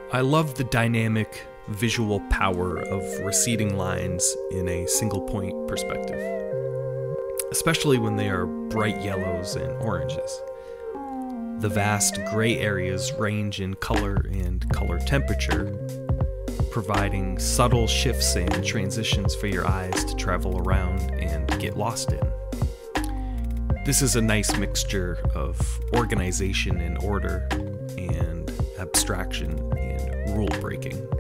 I love the dynamic visual power of receding lines in a single point perspective, especially when they are bright yellows and oranges. The vast gray areas range in color and color temperature, providing subtle shifts and transitions for your eyes to travel around and get lost in. This is a nice mixture of organization and order, and abstraction and rule breaking.